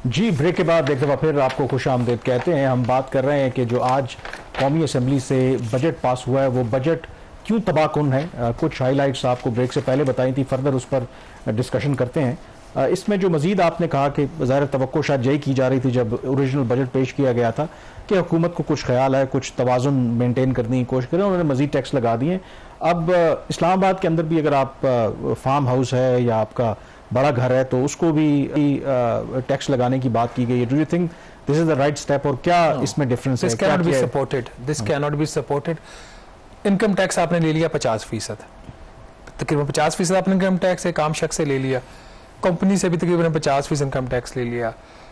जी, break के बाद एक दफ़ा फिर आपको खुश आमदीद कहते हैं। हम बात कर रहे हैं कि जो आज कौमी असम्बली से बजट पास हुआ है वो बजट क्यों तबाहकुन है। कुछ हाईलाइट्स आपको ब्रेक से पहले बताई थी, फर्दर उस पर डिस्कशन करते हैं। इसमें जो मजीद आपने कहा कि ज़ाहिर तवक्को शायद यही की जा रही थी जब ओरिजिनल बजट पेश किया गया था कि हुकूमत को कुछ ख्याल है, कुछ तवाज़ुन मेंटेन करने की कोशिश करें, उन्होंने मजीद टैक्स लगा दिए। अब इस्लामाबाद के अंदर भी अगर आप फार्म हाउस है या आपका बड़ा घर है तो उसको भी टैक्स लगाने की बात की गई है। Do you think this is the right step और क्या इसमें डिफरेंस है? This can not be supported, this can not be supported. Income tax आपने ले लिया 50%, तकरीबन 50% आपने इनकम टैक्स एक आम शख्स से ले लिया, कंपनी से भी तकरीबन 50% इनकम टैक्स ले लिया।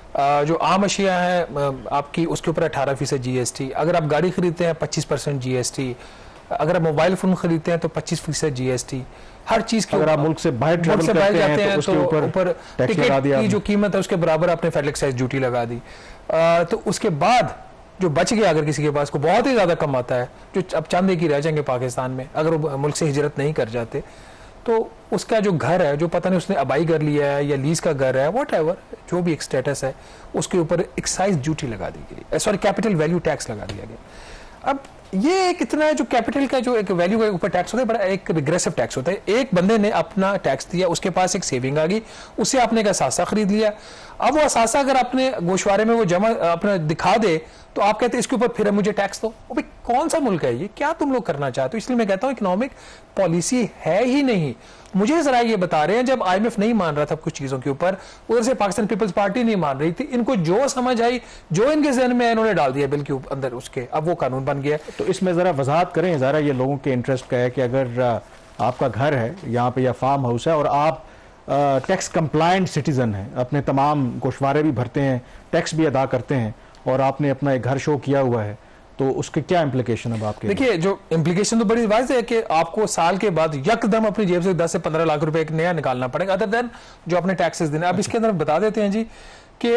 जो आम अशिया है आपकी उसके ऊपर 18% GST, अगर आप गाड़ी खरीदते हैं 25% GST, अगर आप मोबाइल फोन खरीदते हैं तो 25% GST, हर चीज की। अगर आप मुल्क से बाहर ट्रैवल करते हैं तो ऊपर टिकट की जो कीमत है उसके बराबर आपने फेडरल एक्साइज ड्यूटी लगा दी। तो उसके बाद जो बच गया, अगर किसी के पास को बहुत ही ज्यादा कम आता है, जो अब चंद एक ही रह जाएंगे पाकिस्तान में अगर वो मुल्क से हिजरत नहीं कर जाते, तो उसका जो घर है, जो पता नहीं उसने अबाई कर लिया है या लीज का घर है, वॉट एवर जो भी एक स्टेटस है, उसके ऊपर एक्साइज ड्यूटी लगा दी गई, सॉरी कैपिटल वैल्यू टैक्स लगा दिया गया। अब ये एक इतना जो कैपिटल का जो एक वैल्यू के ऊपर टैक्स होता है, बड़ा एक रिग्रेसिव टैक्स होता है। एक बंदे ने अपना टैक्स दिया, उसके पास एक सेविंग आ गई, उससे आपने एक असासा खरीद लिया। अब वो असासा अगर आपने गोशवारे में वो जमा अपना दिखा दे तो आप कहते हैं इसके ऊपर फिर मुझे टैक्स दो। भाई कौन सा मुल्क है ये, क्या तुम लोग करना चाहते हो? इसलिए मैं कहता हूं इकोनॉमिक पॉलिसी है ही नहीं। मुझे जरा ये बता रहे हैं, जब IMF नहीं मान रहा था कुछ चीजों के ऊपर, उधर से पाकिस्तान पीपल्स पार्टी नहीं मान रही थी, इनको जो समझ आई, जो इनके जहन में इन्होंने डाल दिया बिल के अंदर, उसके अब वो कानून बन गया। तो इसमें जरा वजाहत करें, जरा ये लोगों के इंटरेस्ट का है कि अगर आपका घर है यहाँ पे या फार्म हाउस है और आप टैक्स कंप्लायंट सिटीजन हैं, अपने तमाम गोशवारे भी भरते हैं, टैक्स भी अदा करते हैं और आपने अपना एक घर शो किया हुआ है, तो उसके क्या इम्प्लीकेशन है आपके? देखिए, जो इम्प्लीकेशन तो बड़ी वाज़ेह है कि आपको साल के बाद यकदम अपनी जेब से 10 से 15 लाख रुपए एक नया निकालना पड़ेगा, अदर देन जो अपने टैक्सेस देने। अब इसके अंदर बता देते हैं जी कि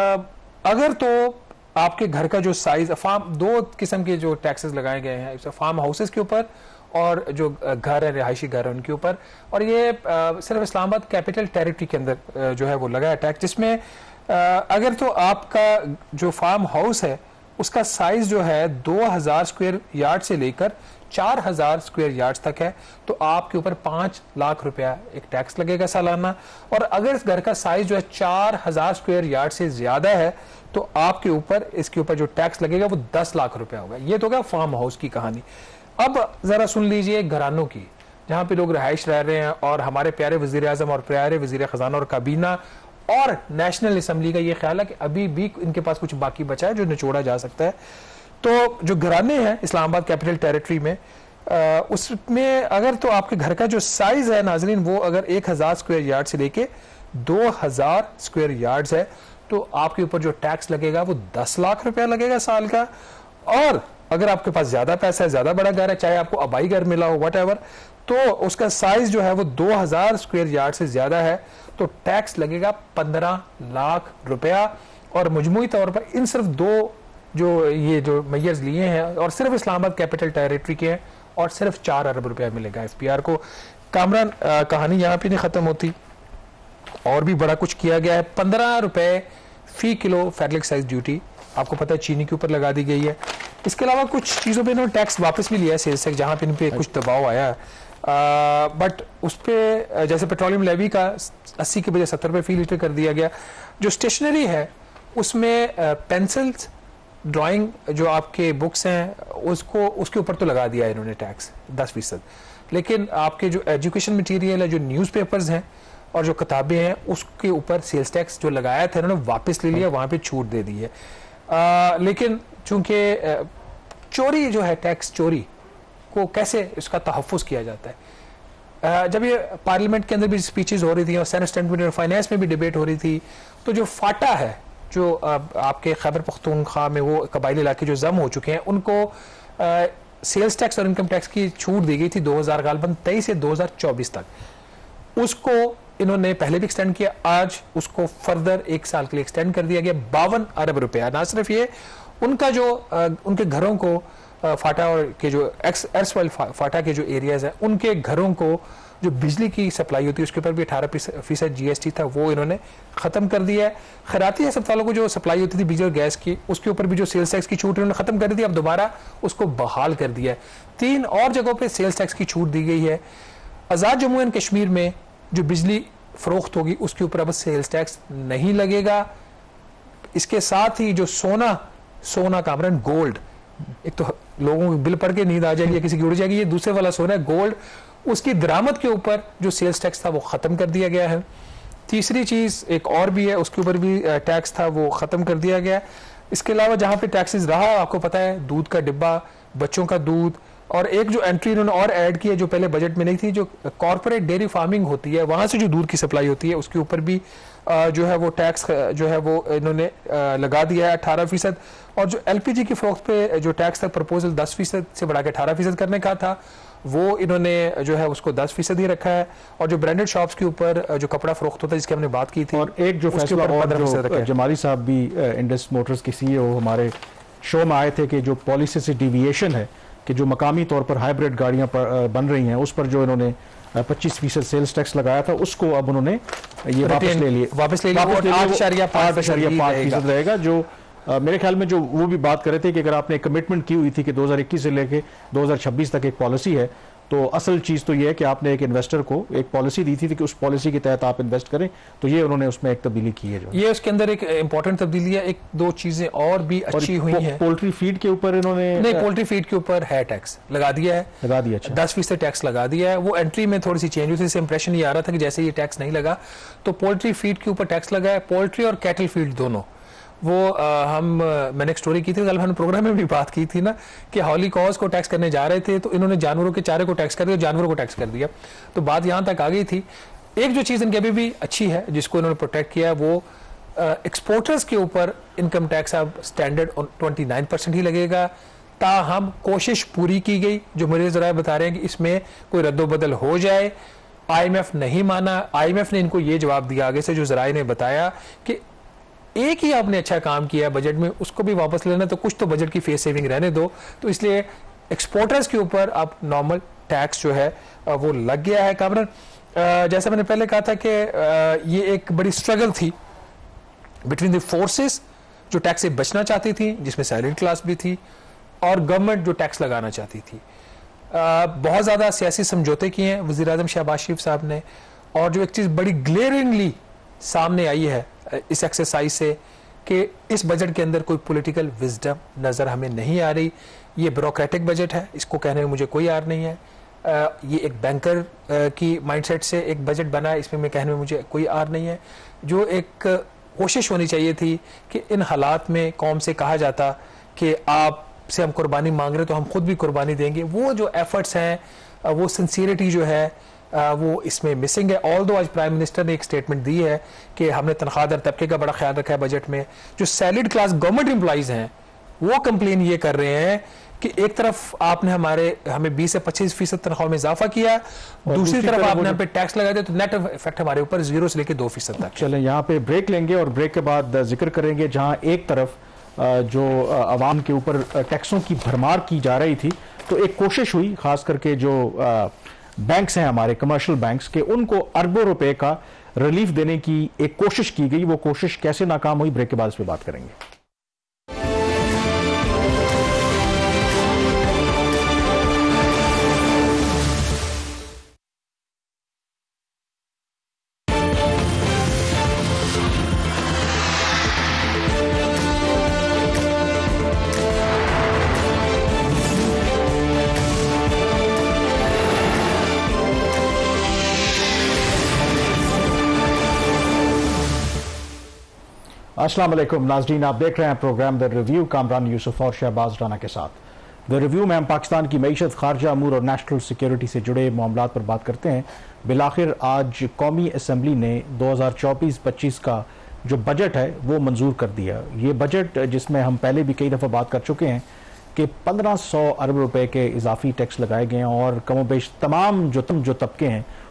अगर तो आपके घर का जो साइज, फार्म, दो किस्म के जो टैक्सेस लगाए गए हैं, फार्म हाउसेस के ऊपर और जो घर है, रिहायशी घर है, उनके ऊपर। और ये सिर्फ इस्लामाबाद कैपिटल टेरिटरी के अंदर जो है वो लगा है टैक्स, जिसमें अगर तो आपका जो फार्म हाउस है उसका साइज जो है 2000 स्क्वायर यार्ड से लेकर 4000 स्क्वायर यार्ड तक है, तो आपके ऊपर 5 लाख रुपया एक टैक्स लगेगा सालाना। और अगर इस घर का साइज जो है 4000 स्क्वायर यार्ड से ज्यादा है तो आपके ऊपर, इसके ऊपर जो टैक्स लगेगा वो 10 लाख रुपया होगा। ये तो क्या फार्म हाउस की कहानी। अब जरा सुन लीजिए घरानों की, जहां पे लोग रहायश रह रहे हैं, और हमारे प्यारे वजीर आजम और प्यारे वजीर खजाना और काबीना और नेशनल असम्बली का ये ख्याल है कि अभी भी इनके पास कुछ बाकी बचा है जो निचोड़ा जा सकता है। तो जो घराने हैं इस्लामाबाद कैपिटल टेरिटरी में, उसमें अगर तो आपके घर का जो साइज है नाजरीन, वो अगर 1000 स्क्वायर यार्ड से लेके 2000 स्क्वायर यार्ड है, तो आपके ऊपर जो टैक्स लगेगा वो 10 लाख रुपया लगेगा साल का। और अगर आपके पास ज्यादा पैसा है, ज्यादा बड़ा घर है, चाहे आपको अबाई घर मिला हो, वट एवर, तो उसका साइज जो है वो 2000 स्क्वायर यार्ड से ज्यादा है, तो टैक्स लगेगा 15 लाख रुपया। और मजमूई तौर पर इन सिर्फ दो जो ये जो मेयर्स लिए हैं, और सिर्फ इस्लामाबाद कैपिटल टेरिटरी के हैं, और सिर्फ 4 अरब रुपया मिलेगा FPR को। कामरान, कहानी यहाँ पे नहीं खत्म होती, और भी बड़ा कुछ किया गया है। 15 रुपए फी किलो फेडरल एक्साइज ड्यूटी आपको पता है चीनी के ऊपर लगा दी गई है। इसके अलावा कुछ चीज़ों पे इन्होंने टैक्स वापस भी लिया है सेल्स टैक्स, जहाँ पे इन पे कुछ दबाव आया है, बट उस पर जैसे पेट्रोलियम लेवी का 80 के बजाय 70 रुपये फी लीटर कर दिया गया। जो स्टेशनरी है उसमें पेंसिल्स, ड्राइंग, जो आपके बुक्स हैं, उसको उसके ऊपर तो लगा दिया है इन्होंने टैक्स 10%, लेकिन आपके जो एजुकेशन मटीरियल है, जो न्यूज़पेपर्स हैं और जो किताबें हैं, उसके ऊपर सेल्स टैक्स जो लगाया था इन्होंने वापस ले लिया, वहाँ पे छूट दे दी है। लेकिन चूंकि चोरी जो है, टैक्स चोरी को कैसे इसका तहफ़्फ़ुज़ किया जाता है, जब ये पार्लियामेंट के अंदर भी स्पीचेस हो रही थी और सेनेट स्टैंड फाइनेंस में भी डिबेट हो रही थी, तो जो फाटा है, जो आपके खैबर पख्तूनख्वा में वो कबायली इलाके जो जम हो चुके हैं, उनको सेल्स टैक्स और इनकम टैक्स की छूट दी गई थी 2023 से 2024 तक। उसको इन्होंने पहले भी एक्सटेंड किया, आज उसको फर्दर 1 साल के लिए एक्सटेंड कर दिया गया। 52 अरब रुपया। ना सिर्फ ये, उनका जो उनके घरों को फाटा और के जो एक्सवाइल फाटा के जो एरियाज हैं उनके घरों को जो बिजली की सप्लाई होती है उसके ऊपर भी 18% GST था, वो इन्होंने खत्म कर दिया है। खैराती अस्पतालों को जो सप्लाई होती थी बिजली और गैस की उसके ऊपर भी जो सेल्स टैक्स की छूट इन्होंने खत्म कर दी थी, अब दोबारा उसको बहाल कर दिया है। 3 और जगहों पे सेल्स टैक्स की छूट दी गई है। आज़ाद जम्मू एंड कश्मीर में जो बिजली फरोख्त होगी उसके ऊपर अब सेल्स टैक्स नहीं लगेगा। इसके साथ ही जो सोना कामरन गोल्ड, एक तो लोगों को बिल पढ़ के नींद आ जाएगी या किसी की उड़ जाएगी, ये दूसरे वाला सोना है गोल्ड, उसकी दरामद के ऊपर जो सेल्स टैक्स था वो खत्म कर दिया गया है। तीसरी चीज एक और भी है, उसके ऊपर भी टैक्स था वो खत्म कर दिया गया। इसके अलावा जहां पे टैक्सेस रहा आपको पता है, दूध का डिब्बा, बच्चों का दूध, और एक जो एंट्री इन्होंने और ऐड की है जो पहले बजट में नहीं थी, जो कॉर्पोरेट डेयरी फार्मिंग होती है वहां से जो दूध की सप्लाई होती है उसके ऊपर भी जो है वो टैक्स जो है वो इन्होंने लगा दिया है 18%। और जो LPG की फरोख्त पे जो टैक्स था प्रपोजल 10% से बढ़ा के 18% करने का था, वो इन्होंने जो है उसको 10% ही रखा है। और जो ब्रांडेड शॉप्स के ऊपर जो कपड़ा फरोख्त होता है जिसकी हमने बात की थी, और एक जो फैसला और जो जमाली साहब भी इंडस मोटर्स के CEO हमारे शो में आए थे कि जो पॉलिसी से डिविएशन है कि जो मकामी तौर पर हाइब्रिड गाड़ियां बन रही हैं उस पर जो इन्होंने 25% सेल्स टैक्स लगाया था उसको अब उन्होंने ये वापस ले लिया 8.5% रहेगा। जो मेरे ख्याल में जो वो भी बात कर रहे थे कि अगर आपने कमिटमेंट की हुई थी कि 2021 से लेके 2026 तक एक पॉलिसी है, तो असल चीज तो ये है कि आपने एक इन्वेस्टर को एक पॉलिसी दी थी कि उस पॉलिसी के तहत आप इन्वेस्ट करें, तो ये उन्होंने उसमें एक तब्दीली की है। जो ये उसके अंदर एक इंपॉर्टेंट तब्दीली है। एक दो चीजें और भी अच्छी हुई हैं। पोल्ट्री फीड के ऊपर इन्होंने नहीं, पोल्ट्री फीड के ऊपर है टैक्स लगा दिया है, 10% टैक्स लगा दिया है। वो एंट्री में थोड़ी सी चेंज हुई थी, इससे इंप्रेशन ये आ रहा था कि जैसे ये टैक्स नहीं लगा, तो पोल्ट्री फीड के ऊपर टैक्स लगा है। पोल्ट्री और कैटल फीड दोनों वो मैंने एक स्टोरी की थी, कल हमने प्रोग्राम में भी बात की थी ना कि हॉली कॉज को टैक्स करने जा रहे थे तो इन्होंने जानवरों के चारे को टैक्स कर दिया, जानवरों को टैक्स कर दिया, तो बात यहां तक आ गई थी। एक जो चीज इनकी अभी भी अच्छी है जिसको इन्होंने प्रोटेक्ट किया है, वो एक्सपोर्टर्स के ऊपर इनकम टैक्स अब स्टैंडर्ड 29% ही लगेगा। ताहम कोशिश पूरी की गई, जो मेरे जराए बता रहे हैं कि इसमें कोई रद्दोबदल हो जाए। IMF नहीं माना, IMF ने इनको ये जवाब दिया आगे से, जो जराए ने बताया कि एक ही आपने अच्छा काम किया है बजट में, उसको भी वापस लेना, तो कुछ तो बजट की फेस सेविंग रहने दो। तो इसलिए एक्सपोर्टर्स के ऊपर अब नॉर्मल टैक्स जो है वो लग गया है। कामरान, जैसा मैंने पहले कहा था कि ये एक बड़ी स्ट्रगल थी बिटवीन द फोर्सेस जो टैक्स से बचना चाहती थी, जिसमें सैलरी क्लास भी थी, और गवर्नमेंट जो टैक्स लगाना चाहती थी। बहुत ज्यादा सियासी समझौते किए हैं वजीर आजम शहबाज शरीफ साहब ने। और जो एक चीज बड़ी ग्लेयरिंगली सामने आई है इस एक्सरसाइज से कि इस बजट के अंदर कोई पॉलिटिकल विजडम नजर हमें नहीं आ रही। ये ब्यूरोक्रेटिक बजट है, इसको कहने में मुझे कोई आर नहीं है। ये एक बैंकर की माइंडसेट से एक बजट बना है, इसमें मैं कहने में मुझे कोई आर नहीं है। जो एक कोशिश होनी चाहिए थी कि इन हालात में कौम से कहा जाता कि आप से हम कुर्बानी मांग रहे तो हम खुद भी कुर्बानी देंगे, वो जो एफर्ट्स हैं, वो सिंसियरिटी जो है वो इसमें मिसिंग है। ऑल्दो आज प्राइम मिनिस्टर ने एक स्टेटमेंट दी है कि हमने तनख्वाहदार तबके का बड़ा ख्याल रखा है बजट में। जो सैलरीड क्लास गवर्नमेंट एम्प्लॉइज हैं वो कंप्लेन ये कर रहे हैं कि एक तरफ आपने हमें 20 से 25% तनख्वाह में इजाफा किया, दूसरी तरफ आपने हम पे टैक्स लगा दिया, तो नेट इफेक्ट हमारे ऊपर 0 से लेकर 2% तक। चलें यहाँ पे ब्रेक लेंगे और ब्रेक के बाद जिक्र करेंगे जहां एक तरफ जो अवाम के ऊपर टैक्सों की भरमार की जा रही थी, तो एक कोशिश हुई खास करके जो बैंक्स हैं हमारे कमर्शियल बैंक्स के, उनको अरबों रुपए का रिलीफ देने की एक कोशिश की गई। वो कोशिश कैसे नाकाम हुई, ब्रेक के बाद इस पर बात करेंगे। अस्सलाम वालेकुम नाज़रीन, आप देख रहे हैं programme the review Kamran Yusuf और शहबाज राना के साथ। द रिव्यू में हम पाकिस्तान की मईशत, खारजा अमूर और नेशनल सिक्योरिटी से जुड़े मामलात पर बात करते हैं। बिलाखिर आज कौमी असम्बली ने 2024-25 का जो बजट है वो मंजूर कर दिया। ये बजट जिसमें हम पहले भी कई दफ़ा बात कर चुके हैं कि 1500 अरब रुपए के इजाफी टैक्स लगाए गए हैं और कमोबेश तमाम जो तबके हैं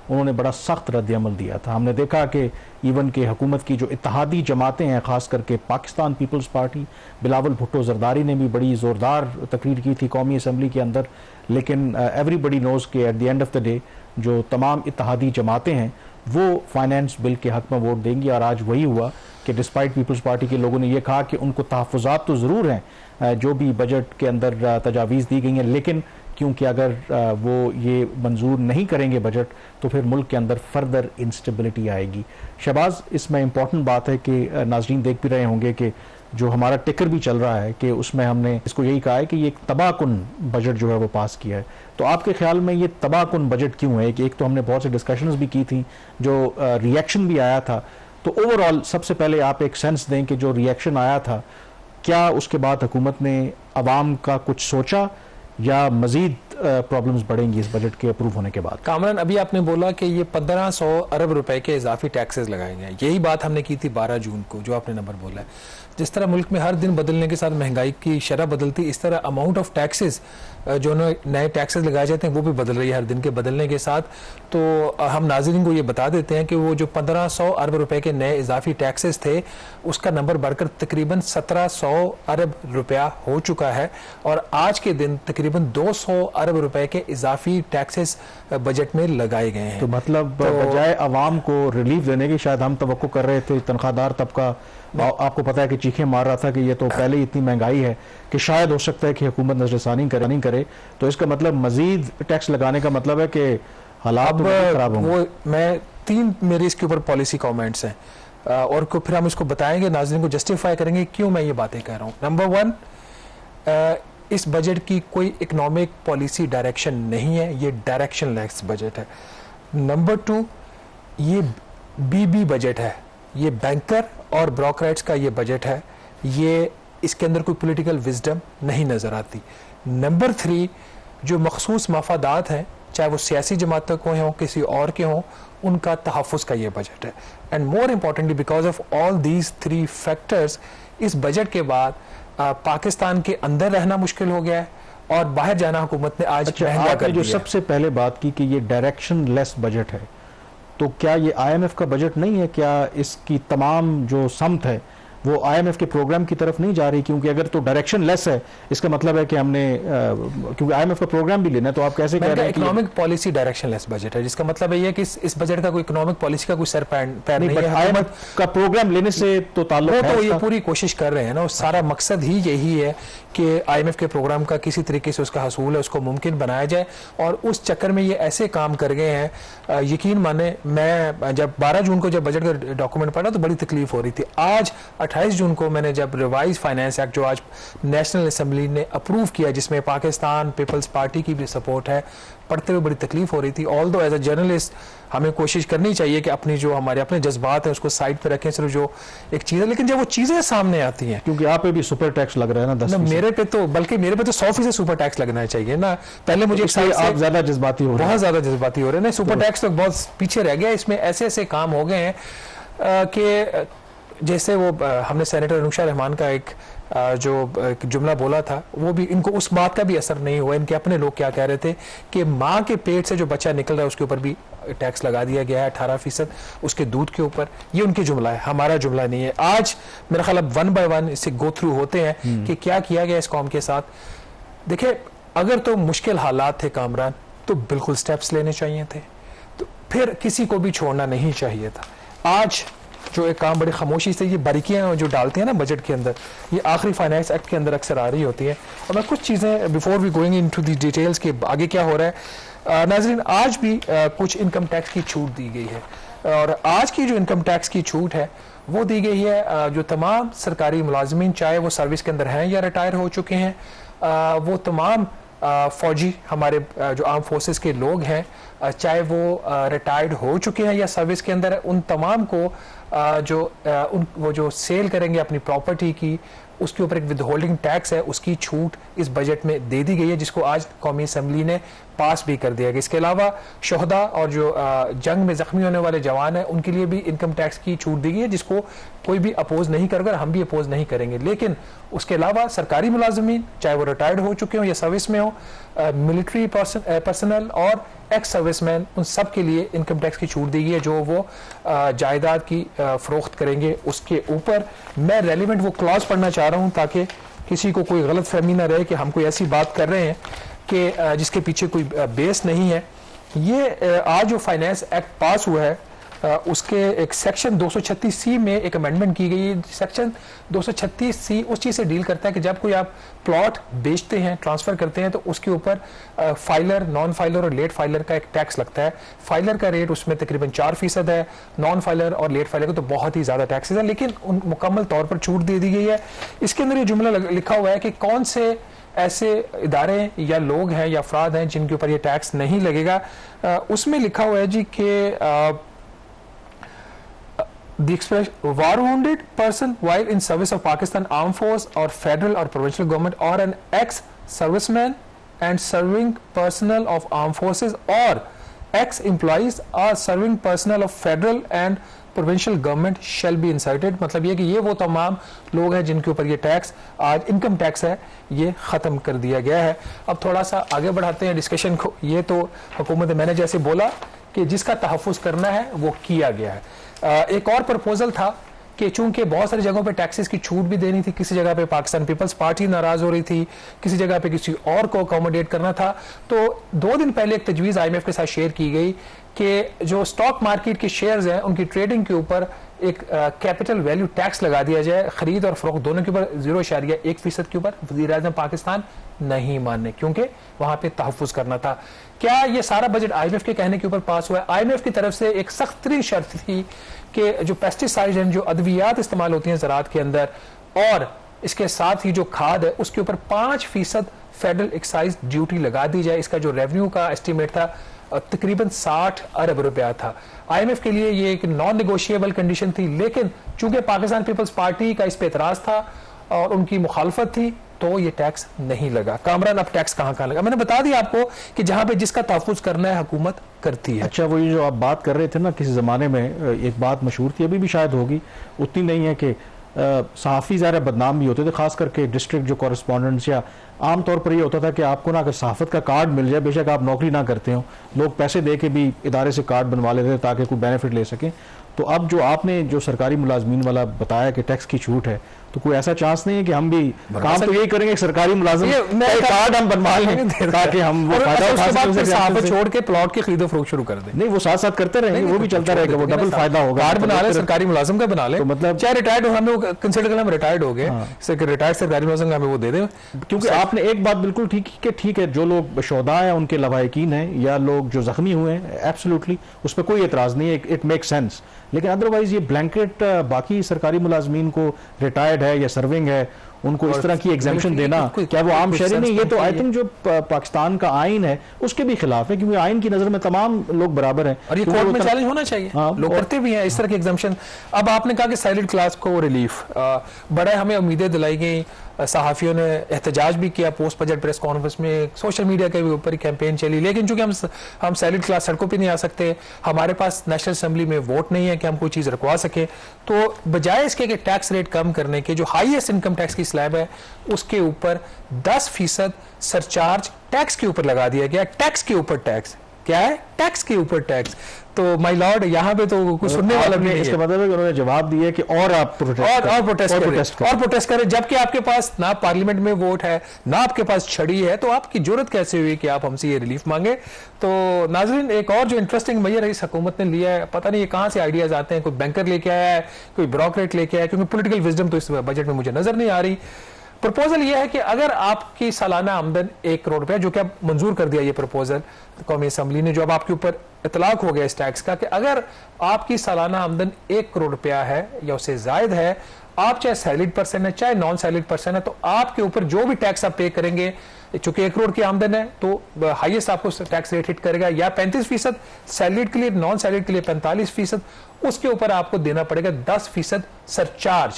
उन्होंने बड़ा सख्त रद्द-ए-अमल दिया था। हमने देखा कि इवन के हुकूमत की जो इत्तेहादी जमातें हैं, ख़ास करके पाकिस्तान पीपल्स पार्टी, बिलावल भुट्टो जरदारी ने भी बड़ी ज़ोरदार तकरीर की थी कौमी असम्बली के अंदर, लेकिन एवरीबडी नोज़ के at the end of the day जो तमाम इत्तेहादी जमातें हैं वो फाइनेंस बिल के हक में वोट देंगी। और आज वही हुआ कि डिस्पाइट पीपल्स पार्टी के लोगों ने यह कहा कि उनको तहफ़्फ़ुज़ात तो ज़रूर हैं जो भी बजट के अंदर तजावीज़ दी गई हैं, लेकिन क्योंकि अगर वो ये मंजूर नहीं करेंगे बजट तो फिर मुल्क के अंदर फर्दर इंस्टेबिलिटी आएगी। शहबाज, इसमें इम्पॉर्टेंट बात है कि नाज़रीन देख भी रहे होंगे कि जो हमारा टिकर भी चल रहा है कि उसमें हमने इसको यही कहा है कि ये एक तबाहकुन बजट जो है वो पास किया है। तो आपके ख्याल में ये तबाहकुन बजट क्यों है? कि एक तो हमने बहुत सी डिस्कशंस भी की थी, जो रिएक्शन भी आया था, तो ओवरऑल सबसे पहले आप एक सेंस दें कि जो रिएक्शन आया था, क्या उसके बाद हुकूमत ने अवाम का कुछ सोचा या मजीद प्रॉब्लम्स बढ़ेंगी इस बजट के अप्रूव होने के बाद? कामरान, अभी आपने बोला कि ये 1500 अरब रुपए के इजाफी टैक्सेस लगाए गए हैं। यही बात हमने की थी 12 जून को, जो आपने नंबर बोला है। जिस तरह मुल्क में हर दिन बदलने के साथ महंगाई की शरह बदलती, इस तरह अमाउंट ऑफ टैक्सेस जो नए टैक्सेस लगाए जाते हैं वो भी बदल रही है हर दिन के बदलने के साथ। तो हम नाज़रीन को ये बता देते हैं कि वो जो 1500 अरब रुपए के नए इजाफी टैक्सेस थे उसका नंबर बढ़कर तकरीबन 1700 अरब रुपया हो चुका है, और आज के दिन तकरीबन 200 अरब रुपए के इजाफी टैक्सेस बजट में लगाए गए हैं। तो मतलब बजाय अवाम को रिलीफ देने की शायद हम तवक्को कर रहे थे, तनख्वाहदार तबका आपको पता है कि चीखें मार रहा था कि ये तो पहले ही इतनी महंगाई है कि शायद हो सकता है कि हुकूमत नजरसानी करे, तो इसका मतलब मजीद टैक्स लगाने का मतलब है कि हालात खराब होंगे। वो मैं 3 मेरे इसके ऊपर पॉलिसी कमेंट्स हैं और फिर हम इसको बताएंगे, नाज़रीन को जस्टिफाई करेंगे क्यों मैं ये बातें कह रहा हूँ। नंबर 1, इस बजट की कोई इकोनॉमिक पॉलिसी डायरेक्शन नहीं है, ये डायरेक्शन लेस बजट है। नंबर 2, ये बीबी बजट है, ये बैंकर और ब्रोकरेट्स का ये बजट है, ये इसके अंदर कोई पॉलिटिकल विजडम नहीं नजर आती। नंबर 3, जो मखसूस मफादात हैं, चाहे वो सियासी जमातों को हों किसी और के हों, उनका तहफ़्फ़ुज़ का ये बजट है। And more importantly because of all these 3 factors, इस बजट के बाद पाकिस्तान के अंदर रहना मुश्किल हो गया है और बाहर जाना हुकूमत ने आज महंगा कर दिया। जो सबसे पहले बात की कि ये डायरेक्शन लेस बजट है, तो क्या ये IMF का बजट नहीं है? क्या इसकी तमाम जो समत है वो IMF के प्रोग्राम की तरफ नहीं जा रही? क्योंकि अगर तो डायरेक्शन लेस है, इसका मतलब है कि हमने क्योंकि IMF का प्रोग्राम भी लेना है, तो आप कैसे कह रहे हैं economic policy directionless budget है, जिसका मतलब है कि इस बजट का कोई इकोनॉमिक पॉलिसी का कोई सर पैर नहीं है। IMF का प्रोग्राम लेने से तो ताल्लुक है, तो ये पूरी कोशिश कर रहे हैं ना, सारा मकसद ही यही है कि IMF के प्रोग्राम का किसी तरीके से उसका हसूल है, उसको मुमकिन बनाया जाए, और उस चक्कर में ये ऐसे काम कर गए हैं। यकीन माने, मैं जब 12 जून को जब बजट का डॉक्यूमेंट पढ़ा तो बड़ी तकलीफ हो रही थी। आज 28 जून को मैंने जब रिवाइज फाइनेंस एक्ट जो आज नेशनल असेंबली ने अप्रूव किया, जिसमें पाकिस्तान पीपल्स पार्टी की भी सपोर्ट है, पढ़ते हुए बड़ी तकलीफ हो रही थी। ऑल दो एज अ जर्नलिस्ट हमें कोशिश करनी चाहिए कि अपनी जो हमारे अपने जज्बात हैं उसको साइड पे रखें, सिर्फ जो एक चीज़ है, लेकिन जब वो चीज़ें सामने आती हैं, क्योंकि आप पे भी सुपर टैक्स लग रहा है ना 10%, मेरे पे तो 100% सुपर टैक्स लगना चाहिए ना। पहले मुझे आप ज्यादा जज्बाती हो रहे हैं, बहुत ज्यादा जज्बाती हो रहे हैं। सुपर टैक्स तो बहुत पीछे रह गया। इसमें ऐसे ऐसे काम हो गए हैं कि जैसे वो हमने सेनेटर अनुशा रहमान का एक जुमला बोला था, वो भी इनको उस बात का भी असर नहीं हुआ। इनके अपने लोग क्या कह रहे थे कि माँ के पेट से जो बच्चा निकल रहा है उसके ऊपर भी टैक्स लगा दिया गया है 18%, उसके दूध के ऊपर। ये उनकी जुमला है, हमारा जुमला नहीं है। आज मेरा ख्याल अब 1 by 1 इससे गो थ्रू होते हैं कि क्या किया गया इस कौम के साथ। देखिए, अगर तो मुश्किल हालात थे कामरान, तो बिल्कुल स्टेप्स लेने चाहिए थे, तो फिर किसी को भी छोड़ना नहीं चाहिए था। आज जो एक काम बड़ी खामोशी से, ये बारीकियां जो डालते हैं ना बजट के अंदर, ये आखिरी फाइनेंस एक्ट के अंदर अक्सर आ रही होती है। और मैं कुछ चीज़ें before we going into the details के आगे क्या हो रहा है, नाजरीन, आज भी कुछ इनकम टैक्स की छूट दी गई है, और आज की जो इनकम टैक्स की छूट है वो दी गई है जो तमाम सरकारी मुलाजमीन, चाहे वो सर्विस के अंदर हैं या रिटायर हो चुके हैं, वो तमाम फौजी हमारे जो आर्म फोर्सेस के लोग हैं, चाहे वो रिटायर्ड हो चुके हैं या सर्विस के अंदर है, उन तमाम को वो जो सेल करेंगे अपनी प्रॉपर्टी की, उसके ऊपर एक विद होल्डिंग टैक्स है, उसकी छूट इस बजट में दे दी गई है, जिसको आज कौमी असम्बली ने पास भी कर दिया गया। इसके अलावा शोहदा और जो जंग में जख्मी होने वाले जवान हैं उनके लिए भी इनकम टैक्स की छूट दी गई है, जिसको कोई भी अपोज नहीं करेगा, हम भी अपोज नहीं करेंगे। लेकिन उसके अलावा सरकारी मुलाजमीन, चाहे वो रिटायर्ड हो चुके हो या सर्विस में हो, मिलिट्री पर्सनल और एक्स सर्विसमैन, उन सब के लिए इनकम टैक्स की छूट दी गई है जो वो जायदाद की फरोख्त करेंगे उसके ऊपर। मैं रेलिवेंट वो क्लॉज पढ़ना चाह रहा हूँ ताकि किसी को कोई गलत फहमी ना रहे कि हम कोई ऐसी बात कर रहे हैं कि जिसके पीछे कोई बेस नहीं है। ये आज जो फाइनेंस एक्ट पास हुआ है उसके एक सेक्शन 236C में एक अमेंडमेंट की गई है। सेक्शन 236C उस चीज़ से डील करता है कि जब कोई आप प्लॉट बेचते हैं, ट्रांसफर करते हैं, तो उसके ऊपर फाइलर, नॉन फाइलर और लेट फाइलर का एक टैक्स लगता है। फाइलर का रेट उसमें तकरीबन 4% है, नॉन फाइलर और लेट फाइलर का तो बहुत ही ज़्यादा टैक्सेस है, लेकिन मुकम्मल तौर पर छूट दे दी गई है। इसके अंदर ये जुमला लिखा हुआ है कि कौन से ऐसे इदारे या लोग हैं या अफराद हैं जिनके ऊपर ये टैक्स नहीं लगेगा। उसमें लिखा हुआ है जी कि the expression war wounded person while in service of Pakistan Armed Force or federal or provincial government or an ex-serviceman and serving personnel of armed forces or ex-employees or serving personnel of federal and provincial government shall be inserted. मतलब ये कि ये वो तमाम लोग हैं जिनके ऊपर ये टैक्स आज इनकम टैक्स है ये ख़त्म कर दिया गया है। अब थोड़ा सा आगे बढ़ाते हैं डिस्कशन को। ये तो हुकूमत, मैंने जैसे बोला कि जिसका तहफ़्फ़ुज़ करना है वो किया गया है। एक और प्रपोजल था कि चूंकि बहुत सारी जगहों पे टैक्सेस की छूट भी देनी थी, किसी जगह पे पाकिस्तान पीपल्स पार्टी नाराज हो रही थी, किसी जगह पे किसी और को अकोमोडेट करना था, तो 2 दिन पहले एक तजवीज़ IMF के साथ शेयर की गई कि जो स्टॉक मार्केट के शेयर्स हैं उनकी ट्रेडिंग के ऊपर एक कैपिटल वैल्यू टैक्स लगा दिया जाए, खरीद और फरोख्त दोनों के ऊपर 0.1% के ऊपर। वज़ीर-ए-आज़म पाकिस्तान नहीं मानने, क्योंकि वहां पे तहफ़्फ़ुज़ करना था। क्या ये सारा बजट IMF के कहने के ऊपर पास हुआ है? IMF की तरफ से एक सख्त तरीन शर्त थी कि जो पेस्टिसाइड हैं, जो अद्वियात इस्तेमाल होती हैं ज़राअत के अंदर, और इसके साथ ही जो खाद है उसके ऊपर 5% फेडरल एक्साइज ड्यूटी लगा दी जाए। इसका जो रेवेन्यू का एस्टीमेट था तकरीबन 60 अरब रुपया था। IMF के लिए ये एक नॉन नेगोशिएबल कंडीशन थी, लेकिन चूंकि पाकिस्तान पीपल्स पार्टी का इस पे एतराज था और उनकी मुखालफत थी, तो ये टैक्स नहीं लगा। कामरान, अब टैक्स कहाँ लगा? मैंने बता दिया आपको कि जहां पे जिसका तहफ़्फ़ुज़ करना है हुकूमत करती है। अच्छा, वो ये जो आप बात कर रहे थे ना, किसी ज़माने में एक बात मशहूर थी, अभी भी शायद होगी, उतनी नहीं है, कि सहाफ़ी ज़्यादा बदनाम भी होते थे, खास करके डिस्ट्रिक्ट जो कॉरेस्पॉन्डेंट्स, या आमतौर पर ये होता था कि आपको ना अगर सहाफ़त का कार्ड मिल जाए, बेशक आप नौकरी ना करते हो, लोग पैसे दे के भी इदारे से कार्ड बनवा लेते थे ताकि कोई बेनिफिट ले सकें। तो अब जो आपने जो सरकारी मुलाजमीन वाला बताया कि टैक्स की छूट है, तो कोई ऐसा चांस नहीं है कि हम भी काम तो यही करेंगे, सरकारी मुलाजिम कार्ड हम बनवा लें ताकि हम वो फायदा उठा सकें, छोड़ के प्लॉट की खरीदो फरोख्त शुरू कर दें? नहीं, वो साथ साथ करते रहेंगे, वो भी चलता रहेगा, वो डबल फायदा होगा। कार्ड बना ले, सरकारी मुलाजिम का बना ले, तो मतलब चाहे रिटायर्ड हो, हमें वो कंसिडर करना, हम रिटायर्ड हो गए, रिटायर्ड सरकारी मुलाजिम का हमें वो दे दें। क्योंकि आपने एक बात बिल्कुल ठीक है, जो लोग शोहदा हैं उनके लवाहिकीन हैं, या लोग जो जख्मी हुए हैं, एब्सोल्युटली उस पर कोई एतराज नहीं है, इट मेक सेंस। लेकिन अदरवाइज ये ब्लैंकेट बाकी सरकारी मुलाजमीन को, रिटायर्ड है या सर्विंग है, उनको इस तरह की एग्जाम्पशन देना, क्या वो आम शहरी नहीं? ये तो आई थिंक जो पाकिस्तान का आइन है उसके भी खिलाफ है, क्योंकि आइन की नजर में तमाम लोग बराबर हैं और ये कोर्ट में चैलेंज होना चाहिए। लोग करते भी हैं इस तरह के एग्जाम्पशन। अब आपने कहा कि सैलरीड क्लास को रिलीफ, बड़ा हमें उम्मीदें दिलाई गई, सहाफ़ियों ने एहतजाज भी किया, पोस्ट बजट प्रेस कॉन्फ्रेंस में, सोशल मीडिया के भी ऊपर कैंपेन चली, लेकिन चूंकि हम सैलरीड क्लास सड़कों पे नहीं आ सकते, हमारे पास नेशनल असेंबली में वोट नहीं है कि हम कोई चीज़ रखवा सके, तो बजाय इसके कि टैक्स रेट कम करने के, जो हाईएस्ट इनकम टैक्स की स्लैब है उसके ऊपर 10% सरचार्ज टैक्स के ऊपर लगा दिया गया। टैक्स के ऊपर टैक्स क्या है? टैक्स के ऊपर टैक्स। तो माय लॉर्ड, यहाँ पे तो कुछ सुनने वाला भी नहीं। इसका मतलब है कि उन्होंने जवाब दिया कि और आप प्रोटेस्ट करें, जबकि आपके पास ना पार्लियामेंट में वोट है, ना आपके पास छड़ी है, तो आपकी जरूरत कैसे हुई कि आप हमसे ये रिलीफ मांगे? तो नाजरीन, एक और जो इंटरेस्टिंग मैयर इस हुकूमत ने लिया है, पता नहीं ये कहाँ से आइडियाज आते हैं, कोई बैंकर लेके आया है, कोई ब्यूरोक्रेट लेके आया है, क्योंकि पॉलिटिकल विजडम तो इस बजट में मुझे नजर नहीं आ रही। प्रपोजल यह है कि अगर आपकी सालाना आमदन 1 करोड़ रुपया, जो कि अब मंजूर कर दिया ये प्रपोजल कौमी असम्बली ने, जो अब आपके ऊपर इतलाक हो गया इस टैक्स का, कि अगर आपकी सालाना आमदन 1 करोड़ रुपया है या उससे जायद है, आप चाहे सैलरीड पर्सन है चाहे नॉन सैलरीड पर्सन है, तो आपके ऊपर जो भी टैक्स आप पे करेंगे, चूंकि 1 करोड़ की आमदन है तो हाईएस्ट आपको टैक्स रेट हिट करेगा, या 35% सैलरीड के लिए, नॉन सैलरीड के लिए 45%, उसके ऊपर आपको देना पड़ेगा 10% सरचार्ज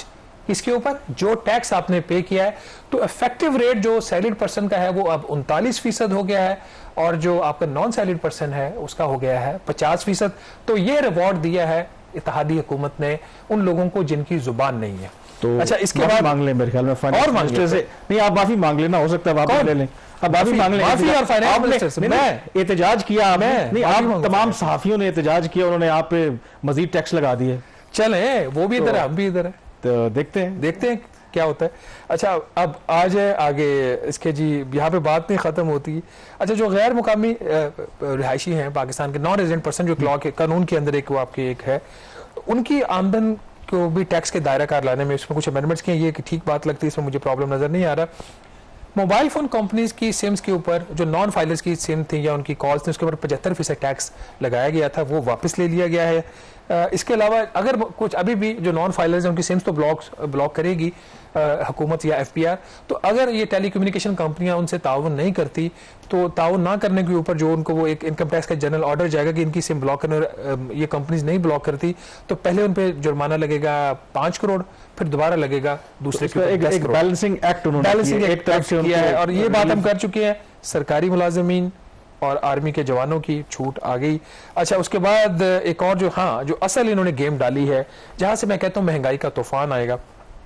इसके ऊपर जो टैक्स आपने पे किया है। तो इफेक्टिव रेट जो सैलरीड पर्सन का है वो अब 39% हो गया है, और जो आपका नॉन सैलरीड पर्सन है उसका हो गया है 50%। तो ये रिवॉर्ड दिया है इत्तेहादी हुकूमत ने उन लोगों को जिनकी जुबान नहीं है। तो अच्छा, इसके बाद मांग लें मेरे ख्याल में फाइनेंस मिनिस्टर से। नहीं, आप माफी मांग लेना, हो सकता है वापस ले लें। अब माफी मांग लें, माफी और फाइनेंस मिनिस्टर से। मैं एहतजाज किया आपने, नहीं आप तमाम सहाफियों ने एहतजाज किया, उन्होंने आप पे मजीद टैक्स लगा दिए। चले वो भी इधर है, हम भी इधर है, तो देखते हैं क्या होता है। अच्छा, अब आ जाए आगे इसके जी, यहाँ पे बात नहीं खत्म होती। अच्छा, जो गैर मुकामी रिहायशी हैं पाकिस्तान के, नॉन रेजिडेंट पर्सन जो लॉ के कानून के अंदर एक वो आपके एक है, उनकी आमदन को भी टैक्स के दायरा कार लाने में इसमें कुछ अमेंडमेंट्स किए, ये ठीक बात लगती है, इसमें मुझे प्रॉब्लम नजर नहीं आ रहा। मोबाइल फोन कंपनीज की सिम्स के ऊपर जो नॉन फाइलर्स की सिम थी या उनकी कॉल्स थी उसके ऊपर 75% टैक्स लगाया गया था, वो वापस ले लिया गया है। इसके अलावा अगर कुछ अभी भी जो नॉन फाइलर्स हैं उनकी सिम्स तो ब्लॉक करेगी हुकूमत या FPR। तो अगर ये टेलीकम्युनिकेशन कंपनियां उनसे ताउन नहीं करती तो ताउन ना करने के ऊपर जो उनको वो एक इनकम टैक्स का जनरल ऑर्डर जाएगा कि इनकी सिम ब्लॉक करने, ये कंपनीज नहीं ब्लॉक करती तो पहले उन पे जुर्माना लगेगा 5 करोड़, फिर दोबारा लगेगा दूसरे के ऊपर 10 करोड़। बैलेंसिंग एक्ट उन्होंने किया है, और ये बात हम कर चुके हैं। सरकारी मुलाजिमीन और आर्मी के जवानों की छूट आ गई। अच्छा, उसके बाद एक और जो जो असल इन्होंने गेम डाली है, जहां से मैं कहता हूं महंगाई का तूफान आएगा,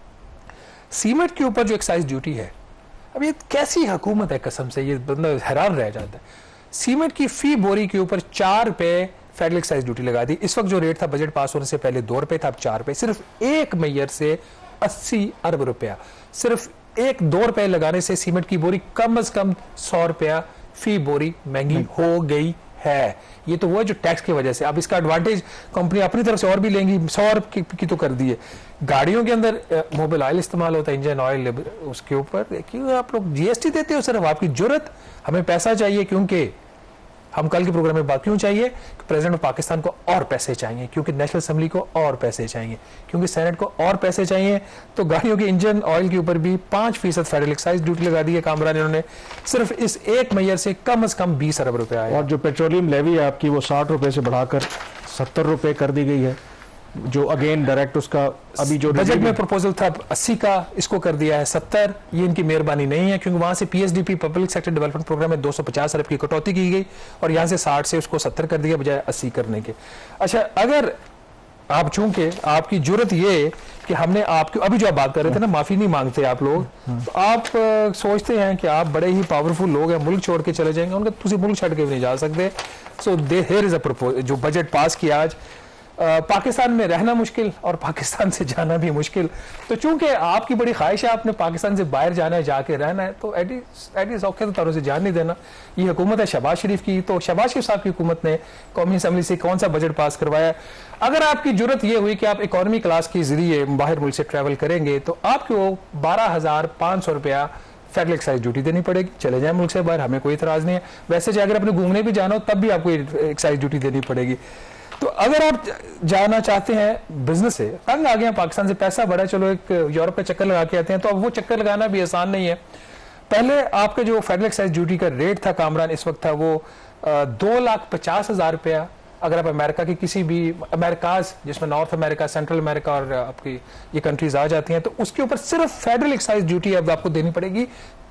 सीमेंट के ऊपर जो एक्साइज ड्यूटी है। अब ये कैसी हुकूमत है, कसम से ये बंदा हैरान रह जाता है। सीमेंट की फी बोरी के ऊपर 4 रुपए फेडरल एक्साइज ड्यूटी लगा दी। इस वक्त जो रेट था बजट पास होने से पहले 2 रुपए था, अब 4 रुपए। सिर्फ एक मैयर से 80 अरब रुपया, सिर्फ 1-2 रुपए लगाने से सीमेंट की बोरी कम से कम 100 रुपया फी बोरी महंगी हो गई है। ये तो वो है जो टैक्स की वजह से। अब इसका एडवांटेज कंपनी अपनी तरफ से और भी लेंगी, 100 रुपए की तो कर दी है। गाड़ियों के अंदर मोबाइल ऑयल इस्तेमाल होता है, इंजन ऑयल, उसके ऊपर क्यों आप लोग GST देते हो? सिर्फ आपकी जरूरत, हमें पैसा चाहिए, क्योंकि हम कल के प्रोग्राम में बात क्यों चाहिए कि प्रेसिडेंट ऑफ पाकिस्तान को और पैसे चाहिए, क्योंकि नेशनल असेंबली को और पैसे चाहिए, क्योंकि सेनेट को और पैसे चाहिए। तो गाड़ियों के इंजन ऑयल के ऊपर भी 5% फेडरल एक्साइज ड्यूटी लगा दी है कामरान इन्होंने। सिर्फ इस एक मैयर से कम 20 अरब रुपए आए। और जो पेट्रोलियम लेवी है आपकी, वो 60 रुपए से बढ़ाकर 70 रुपए कर दी गई है, जो अगेन डायरेक्ट उसका अभी जो बजट में प्रपोजल था 80 का, इसको कर दिया है 70। ये इनकी मेहरबानी नहीं है, क्योंकि वहां से PSDP public sector development programme में 250 अरब की कटौती की गई और यहां से 60 से उसको 70 कर दिया बजाय 80 करने के। अच्छा, अगर आप, चूंकि आपकी जरूरत ये कि हमने आपको अभी जो आप बात कर रहे थे ना, माफी नहीं मांगते आप लोग, तो आप सोचते हैं कि आप बड़े ही पावरफुल लोग हैं, मुल्क छोड़ के चले जाएंगे। उनका तुझे मुल्क छोड़ के भी नहीं जा सकते। So there is a proposal, जो बजट पास किया आज, पाकिस्तान में रहना मुश्किल और पाकिस्तान से जाना भी मुश्किल। तो चूंकि आपकी बड़ी ख्वाहिश है आपने पाकिस्तान से बाहर जाना है, जाके रहना है, तो एटलीस्ट औखे तो तरह से जान नहीं देना। ये हुकूमत है शहबाज शरीफ की, तो शहबाज शरीफ साहब की हुकूमत ने कौमी असम्बली से कौन सा बजट पास करवाया। अगर आपकी जरूरत यह हुई कि आप इकॉनमी क्लास के जरिए बाहर मुल्क से ट्रैवल करेंगे तो आपको 12,500 रुपया फेडरल एक्साइज ड्यूटी देनी पड़ेगी। चले जाए मुल्क से बाहर, हमें कोई इतराज नहीं है। वैसे चाहे अगर अपने घूमने भी जाना हो तब भी आपको एक्साइज ड्यूटी देनी पड़ेगी। तो अगर आप जाना चाहते हैं बिजनेस से, तंग आ गए पाकिस्तान से, पैसा बड़ा, चलो एक यूरोप का चक्कर लगा के आते हैं, तो अब वो चक्कर लगाना भी आसान नहीं है। पहले आपका जो फेडरल एक्साइज ड्यूटी का रेट था कामरान, इस वक्त था वो 2,50,000 रुपया। अगर आप अमेरिका की किसी भी अमेरिकाज, जिसमें नॉर्थ अमेरिका, सेंट्रल अमेरिका और आपकी ये कंट्रीज आ जाती हैं, तो उसके ऊपर सिर्फ फेडरल एक्साइज ड्यूटी अब आपको देनी पड़ेगी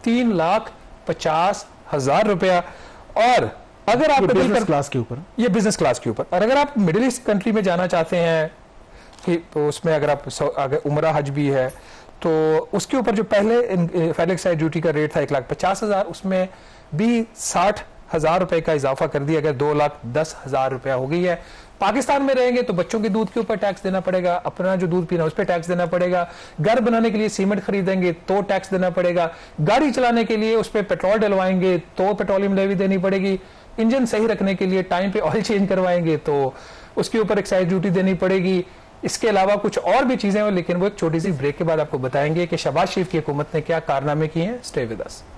3,50,000 रुपया। और अगर आप बिजनेस क्लास के ऊपर, ये बिजनेस क्लास के ऊपर, और अगर आप मिडिल ईस्ट कंट्री में जाना चाहते हैं कि तो उसमें अगर आप अगर उमरा हज भी है तो उसके ऊपर जो पहले फेडरल एक्साइज ड्यूटी का रेट था 1,50,000, उसमें भी 60,000 रुपए का इजाफा कर दिया गया, 2,10,000 रुपया हो गई है। पाकिस्तान में रहेंगे तो बच्चों के दूध के ऊपर टैक्स देना पड़ेगा, अपना जो दूध पीना उस पर टैक्स देना पड़ेगा, घर बनाने के लिए सीमेंट खरीदेंगे तो टैक्स देना पड़ेगा, गाड़ी चलाने के लिए उस पर पेट्रोल डलवाएंगे तो पेट्रोलियम लेवी देनी पड़ेगी, इंजन सही रखने के लिए टाइम पे ऑयल चेंज करवाएंगे तो उसके ऊपर एक्साइज ड्यूटी देनी पड़ेगी। इसके अलावा कुछ और भी चीजें हैं, लेकिन वो एक छोटी सी ब्रेक के बाद आपको बताएंगे कि शहबाज शरीफ की हुकूमत ने क्या कारनामे किए हैं। Stay with us.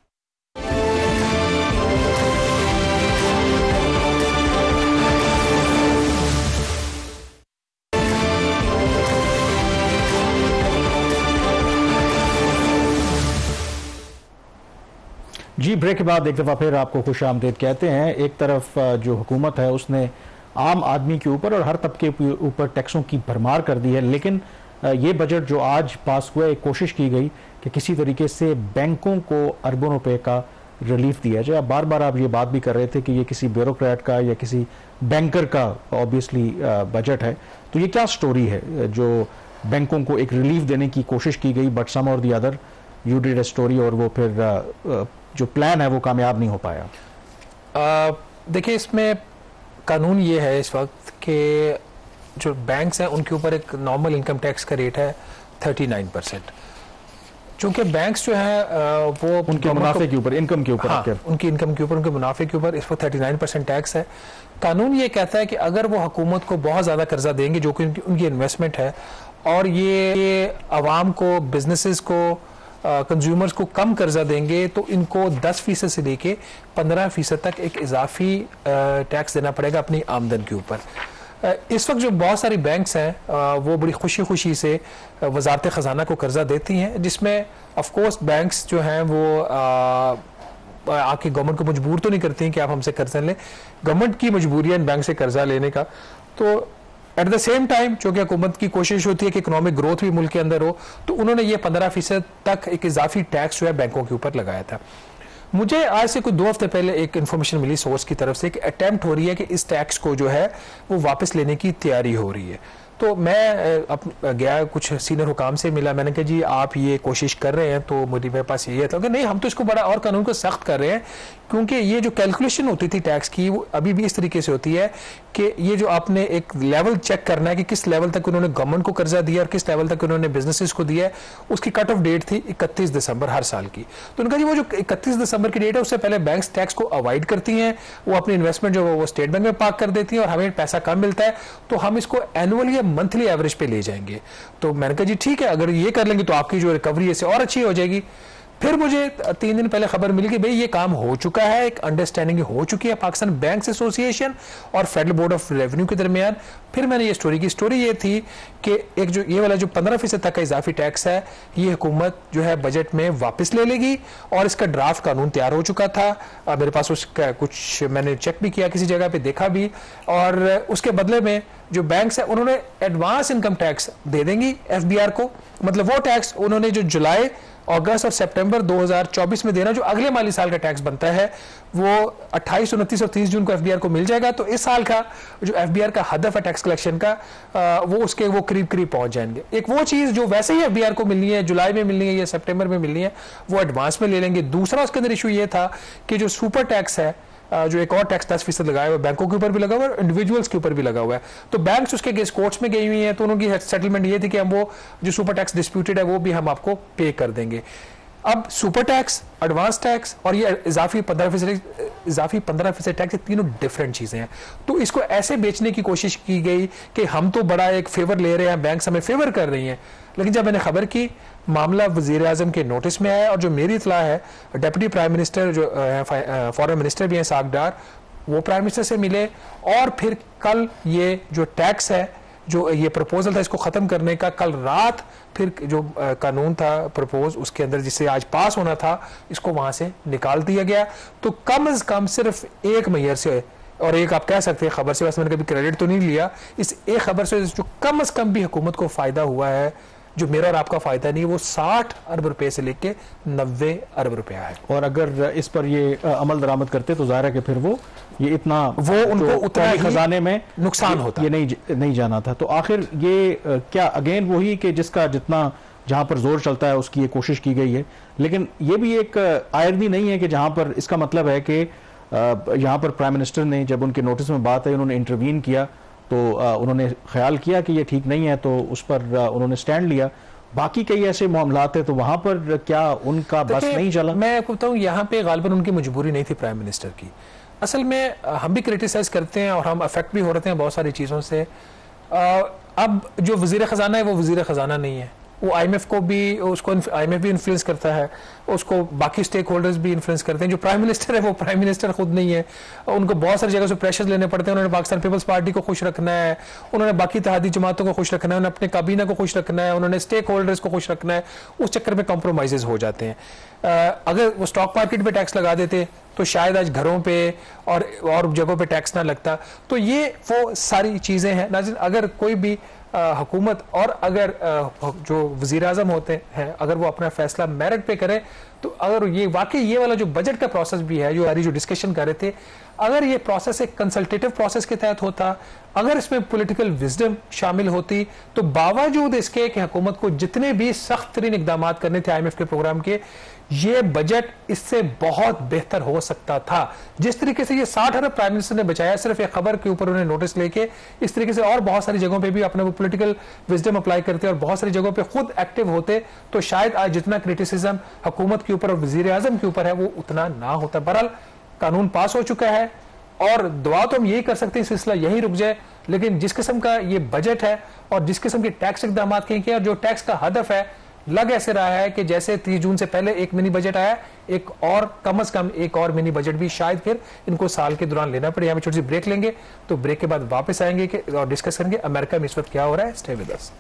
जी, ब्रेक के बाद एक दफ़ा फिर आपको खुश आमदीद कहते हैं। एक तरफ जो हुकूमत है उसने आम आदमी के ऊपर और हर तबके के ऊपर टैक्सों की भरमार कर दी है, लेकिन ये बजट जो आज पास हुआ, एक कोशिश की गई कि किसी तरीके से बैंकों को अरबों रुपए का रिलीफ दिया जाए। बार बार आप ये बात भी कर रहे थे कि ये किसी ब्यूरोक्रेट का या किसी बैंकर का ऑब्वियसली बजट है, तो ये क्या स्टोरी है जो बैंकों को एक रिलीफ देने की कोशिश की गई, but some or the other you did a story और वो फिर जो प्लान है वो कामयाब नहीं हो पाया? देखिए, इसमें कानून ये है इस वक्त कि जो बैंक्स हैं उनके ऊपर एक नॉर्मल इनकम टैक्स का रेट है 39%। चूंकि बैंक्स जो है वो उनके मुनाफे के ऊपर, इनकम के ऊपर, हाँ, उनकी इनकम के ऊपर, उनके मुनाफे के ऊपर इस वक्त 39% टैक्स है। कानून ये कहता है कि अगर वो हुकूमत को बहुत ज़्यादा कर्जा देंगे जो कि उनकी इन्वेस्टमेंट है, और ये आवाम को, बिजनेसेस को, कंज्यूमर्स को कम कर्जा देंगे, तो इनको 10% से लेके 15% तक एक इजाफी टैक्स देना पड़ेगा अपनी आमदन के ऊपर। इस वक्त जो बहुत सारी बैंक्स हैं वो बड़ी खुशी खुशी से वजारत ख़जाना को कर्जा देती हैं, जिसमें ऑफ कोर्स बैंक्स जो हैं वो आपकी गवर्नमेंट को मजबूर तो नहीं करती हैं कि आप हमसे कर्जा लें, गवर्नमेंट की मजबूरी है इन बैंक से कर्जा लेने का। तो एट द सेम टाइम जो कि हुकूमत की कोशिश होती है कि इकोनॉमिक ग्रोथ भी मुल्क के अंदर हो, तो उन्होंने ये 15% तक एक इजाफी टैक्स जो है बैंकों के ऊपर लगाया था। मुझे आज से कुछ 2 हफ्ते पहले एक इन्फॉर्मेशन मिली सोर्स की तरफ से कि अटेम्प्ट हो रही है कि इस टैक्स को जो है वो वापस लेने की तैयारी हो रही है। तो मैं गया, कुछ सीनियर हुकाम से मिला, मैंने कहा जी आप ये कोशिश कर रहे हैं, तो मेरे पास ये था कि नहीं, हम तो इसको बड़ा और कानून को सख्त कर रहे हैं, क्योंकि ये जो कैलकुलेशन होती थी टैक्स की वो अभी भी इस तरीके से होती है कि ये जो आपने एक लेवल चेक करना है कि किस लेवल तक उन्होंने गवर्नमेंट को कर्जा दिया और किस लेवल तक उन्होंने बिजनेसेस को दिया है, उसकी कट ऑफ डेट थी 31 दिसंबर हर साल की। तो उनका जी वो जो 31 दिसंबर की डेट है उससे पहले बैंक्स टैक्स को अवॉइड करती हैं, वो अपनी इन्वेस्टमेंट जो वो स्टेट बैंक में पार्क कर देती हैं और हमें पैसा कम मिलता है, तो हम इसको एनुअली या मंथली एवरेज पे ले जाएंगे। तो मैंने कहा जी ठीक है, अगर ये कर लेंगे तो आपकी जो रिकवरी है और अच्छी हो जाएगी। फिर मुझे 3 दिन पहले खबर मिली कि भाई ये काम हो चुका है, एक अंडरस्टैंडिंग हो चुकी है पाकिस्तान बैंक्स एसोसिएशन और फेडरल बोर्ड ऑफ रेवेन्यू के दरमियान। फिर मैंने ये स्टोरी की, स्टोरी ये थी कि एक जो ये वाला जो 15% तक का इजाफी टैक्स है, ये हुकूमत जो है बजट में वापस ले लेगी, और इसका ड्राफ्ट कानून तैयार हो चुका था। मेरे पास उसका कुछ मैंने चेक भी किया, किसी जगह पे देखा भी, और उसके बदले में जो बैंक्स है उन्होंने एडवांस इनकम टैक्स दे देंगी एफबीआर को। मतलब वो टैक्स उन्होंने जो जुलाई, अगस्त और सितंबर 2024 में देना, जो अगले माली साल का टैक्स बनता है, वो 28, 29 और 30 जून को एफबीआर को मिल जाएगा। तो इस साल का जो एफबीआर का हदफ है टैक्स कलेक्शन का, वो उसके वो करीब करीब पहुंच जाएंगे। एक वो चीज जो वैसे ही एफबीआर को मिलनी है, जुलाई में मिलनी है या सितंबर में मिलनी है, वो एडवांस में ले लेंगे। दूसरा उसके अंदर इशू ये था कि जो सुपर टैक्स है, जो एक और टैक्स 10% लगाया हुआ है, बैंकों के ऊपर भी लगा हुआ है और इंडिविजुअल्स के ऊपर भी लगा हुआ है। तो बैंक्स उसके केस कोर्ट्स में गई हुई हैं, तो उनकी सेटलमेंट ये थी कि हम वो जो सुपर टैक्स डिस्प्यूटेड है वो भी हम आपको पे कर देंगे। अब सुपर टैक्स, एडवांस टैक्स और ये इजाफी 15% टैक्स, ये तीनों डिफरेंट चीजें हैं। तो इसको ऐसे बेचने की कोशिश की गई कि हम तो बड़ा एक फेवर ले रहे हैं, बैंक्स हमें फेवर कर रही हैं। लेकिन जब मैंने खबर की, मामला वजीर आजम के नोटिस में आया, और जो मेरी इतला है, डिप्टी प्राइम मिनिस्टर जो फॉरेन मिनिस्टर भी हैं साग डार, वो प्राइम मिनिस्टर से मिले, और फिर कल ये जो टैक्स है, जो ये प्रपोजल था इसको खत्म करने का, कल रात फिर जो कानून था प्रपोज उसके अंदर जिसे आज पास होना था, इसको वहां से निकाल दिया गया। तो कम से कम सिर्फ एक मेयर से, और एक आप कह सकते हैं खबर से, वैसे मैंने कभी क्रेडिट तो नहीं लिया, इस एक खबर से जो कम से कम भी हुकूमत को फायदा हुआ है, जो मेरा और आपका फायदा नहीं, वो 60 अरब रुपए से लेके 90 अरब रुपया है। और अगर इस पर ये अमल दरामद करते तो जाहिर है कि फिर वो उनको उतना ही खजाने में नुकसान होता, ये नहीं जाना था। तो आखिर ये क्या अगेन वही कि जिसका जितना जहां पर जोर चलता है उसकी ये कोशिश की गई है, लेकिन ये भी एक आयरनी नहीं है कि जहां पर इसका मतलब है कि यहाँ पर प्राइम मिनिस्टर ने जब उनके नोटिस में बात आई, उन्होंने इंटरवीन किया, तो उन्होंने ख्याल किया कि ये ठीक नहीं है, तो उस पर उन्होंने स्टैंड लिया। बाकी कई ऐसे मामलात है, तो वहां पर क्या उनका बस नहीं चला? मैं आपको बताऊं, यहाँ पे गालिबन उनकी मजबूरी नहीं थी प्राइम मिनिस्टर की। असल में हम भी क्रिटिसाइज करते हैं और हम अफेक्ट भी हो रहे हैं बहुत सारी चीज़ों से। अब जो वजीर ख़जाना है वो वजीर ख़जाना नहीं है, वो आईएमएफ को भी, उसको आईएमएफ भी इन्फ्लुएंस करता है, उसको बाकी स्टेक होल्डर्स भी इन्फ्लुएंस करते हैं। जो प्राइम मिनिस्टर है वो प्राइम मिनिस्टर खुद नहीं है, उनको बहुत सारी जगह से प्रेशर लेने पड़ते हैं। उन्होंने पाकिस्तान पीपल्स पार्टी को खुश रखना है, उन्होंने बाकी इत्तेहादी जमातों को खुश रखना है, उन्होंने अपने काबीना को खुश रखना है, उन्होंने स्टेक होल्डर्स को खुश रखना है। उस चक्कर में कॉम्प्रोमाइजेज हो जाते हैं। अगर वो स्टॉक मार्केट पे टैक्स लगा देते तो शायद आज घरों पे और जगहों पे टैक्स ना लगता। तो ये वो सारी चीजें हैं नाज़रीन। अगर कोई भी हुकूमत और अगर जो वज़ीर आज़म होते हैं अगर वो अपना फैसला मेरिट पे करें, तो अगर ये वाकई ये वाला जो बजट का प्रोसेस भी है, जो सारी जो डिस्कशन कर रहे थे, अगर ये प्रोसेस एक कंसल्टेटिव प्रोसेस के तहत होता, अगर इसमें पॉलिटिकल विजडम शामिल होती, तो बावजूद इसके कि हुकूमत को जितने भी सख्त तरीन इकदाम करने थे IMF के प्रोग्राम के, ये बजट इससे बहुत बेहतर हो सकता था। जिस तरीके से ये 60 अरब प्राइम मिनिस्टर ने बचाया सिर्फ एक खबर के ऊपर उन्हें नोटिस लेके, इस तरीके से और बहुत सारी जगहों पे भी अपने वो पॉलिटिकल विजडम अप्लाई करते और बहुत सारी जगहों पे खुद एक्टिव होते, तो शायद आज जितना क्रिटिसिज्म हुकूमत के ऊपर और वजीर आजम के ऊपर है वो उतना ना होता। बहरहाल कानून पास हो चुका है और दुआ तो हम यही कर सकते हैं सिलसिला यही रुक जाए, लेकिन जिस किस्म का ये बजट है और जिस किस्म के टैक्स इकदाम किए और जो टैक्स का हदफ है, लग ऐसे रहा है कि जैसे 30 जून से पहले एक मिनी बजट आया, एक और कम से कम एक और मिनी बजट भी शायद फिर इनको साल के दौरान लेना पड़े। यहाँ पे छोटी सी ब्रेक लेंगे, तो ब्रेक के बाद वापस आएंगे और डिस्कस करेंगे अमेरिका में इस वक्त क्या हो रहा है। Stay with us.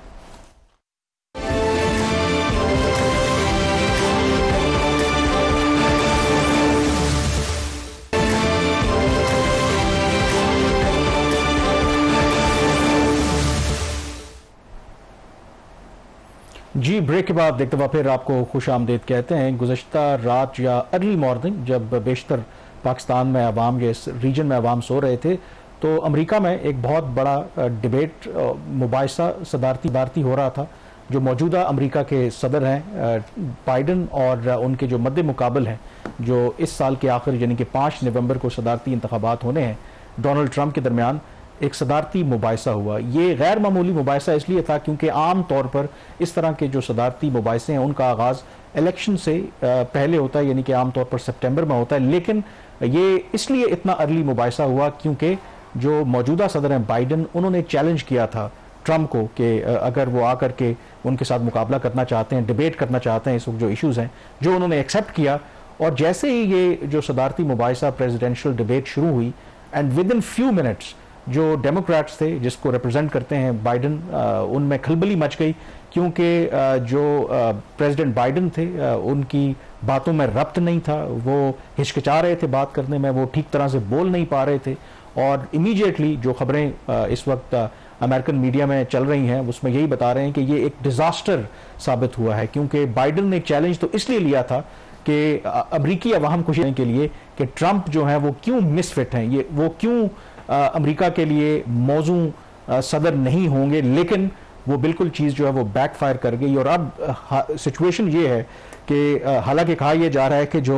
जी, ब्रेक के बाद एक दफ़ा फिर आपको खुश आमदेद कहते हैं। गुज़श्ता रात या अर्ली मॉर्निंग जब बेशतर पाकिस्तान में अवाम या इस रीजन में अवाम सो रहे थे, तो अमेरिका में एक बहुत बड़ा डिबेट मुबाहिसा सदारती हो रहा था। जो मौजूदा अमेरिका के सदर हैं बाइडन और उनके जो मद्दे मुकाबल हैं, जो इस साल के आखिर यानी कि 5 नवंबर को सदारती इंतखाबात होने हैं, डोनाल्ड ट्रंप के दरमियान एक सदारती मुबाहिसा हुआ। ये गैर मामूली मुबाहिसा इसलिए था क्योंकि आम तौर पर इस तरह के जो सदारती मुबाहिसे हैं उनका आगाज़ इलेक्शन से पहले होता है, यानी कि आम तौर पर सितंबर में होता है। लेकिन ये इसलिए इतना अर्ली मुबाहिसा हुआ क्योंकि जो मौजूदा सदर हैं बाइडन, उन्होंने चैलेंज किया था ट्रंप को कि अगर वो आकर के उनके साथ मुकाबला करना चाहते हैं, डिबेट करना चाहते हैं इस वक्त जो इशूज़ हैं, जो उन्होंने एक्सेप्ट किया। और जैसे ही ये जो सदारती मुबाहिसा प्रेसिडेंशियल डिबेट शुरू हुई, and within few minutes जो डेमोक्रेट्स थे जिसको रिप्रेजेंट करते हैं बाइडन, उनमें खलबली मच गई क्योंकि जो प्रेसिडेंट बाइडन थे उनकी बातों में रब्त नहीं था, वो हिचकिचा रहे थे बात करने में, वो ठीक तरह से बोल नहीं पा रहे थे। और इमीडिएटली जो खबरें इस वक्त अमेरिकन मीडिया में चल रही हैं उसमें यही बता रहे हैं कि ये एक डिजास्टर साबित हुआ है, क्योंकि बाइडन ने चैलेंज तो इसलिए लिया था कि अमरीकी अवाम को के लिए कि ट्रंप जो है वो क्यों मिसफिट हैं, ये वो क्यों अमेरिका के लिए मौजू सदर नहीं होंगे, लेकिन वो बिल्कुल चीज़ जो है वो बैकफायर कर गई। और अब सिचुएशन ये है कि हालांकि कहा यह जा रहा है कि जो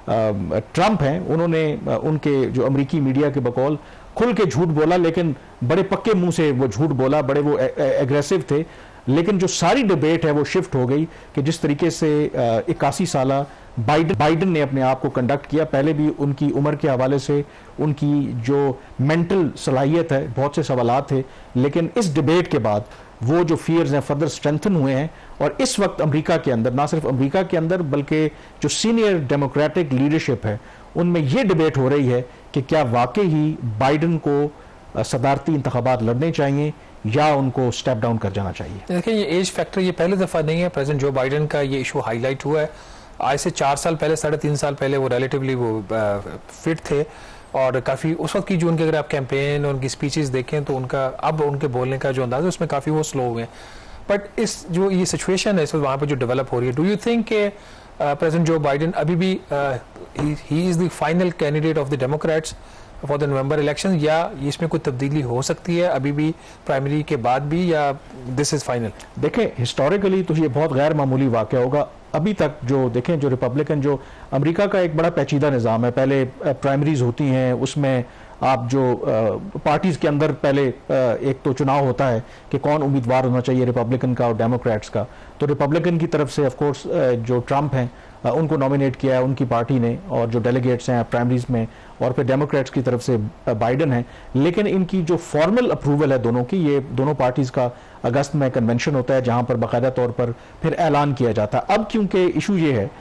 ट्रंप हैं उन्होंने उनके जो अमेरिकी मीडिया के बकौल खुल के झूठ बोला, लेकिन बड़े पक्के मुंह से वो झूठ बोला, बड़े वो एग्रेसिव थे। लेकिन जो सारी डिबेट है वो शिफ्ट हो गई कि जिस तरीके से 81 साला बाइडन ने अपने आप को कंडक्ट किया, पहले भी उनकी उम्र के हवाले से उनकी जो मेंटल सलाहियत है बहुत से सवालात थे, लेकिन इस डिबेट के बाद वो जो फियर्स हैं फर्दर स्ट्रेंथन हुए हैं। और इस वक्त अमेरिका के अंदर, ना सिर्फ अमेरिका के अंदर बल्कि जो सीनियर डेमोक्रेटिक लीडरशिप है उनमें ये डिबेट हो रही है कि क्या वाकई ही बाइडन को सदारती इंतखाबात लड़ने चाहिए या उनको स्टेप डाउन कर जाना चाहिए। देखिए, ये एज फैक्टर ये पहले दफा नहीं है प्रेसिडेंट जो बाइडन का ये इशू हाईलाइट हुआ है। आज से 4 साल पहले, 3.5 साल पहले वो रिलेटिवली वो फिट थे और काफ़ी उस वक्त की जो उनके अगर आप कैंपेन और उनकी स्पीचेस देखें तो उनका अब उनके बोलने का जो अंदाज़ है उसमें काफ़ी वो स्लो हुए हैं। बट इस जो ये सिचुएशन है इस वक्त वहाँ पर जो डेवलप हो रही है, डू यू थिंक के प्रेसिडेंट जो बाइडन अभी भी he is the final candidate of the Democrats for the November election, या इसमें कोई तब्दीली हो सकती है अभी भी प्राइमरी के बाद भी, या दिस इज फाइनल? देखें, हिस्टोरिकली तो ये बहुत गैर मामूली वाक़या होगा। अभी तक जो देखें, जो रिपब्लिकन, जो अमेरिका का एक बड़ा पेचीदा निज़ाम है, पहले प्राइमरीज होती हैं, उसमें आप जो पार्टीज के अंदर पहले एक तो चुनाव होता है कि कौन उम्मीदवार होना चाहिए रिपब्लिकन का और डेमोक्रेट्स का। तो रिपब्लिकन की तरफ से ऑफ कोर्स जो ट्रंप हैं उनको नॉमिनेट किया है उनकी पार्टी ने, और जो डेलीगेट्स हैं प्राइमरीज में, और फिर डेमोक्रेट्स की तरफ से बाइडन है। लेकिन इनकी जो फॉर्मल अप्रूवल है दोनों की, ये दोनों पार्टीज का अगस्त में कन्वेंशन होता है जहां पर बाकायदा तौर पर फिर ऐलान किया जाता है। अब क्योंकि इशू ये है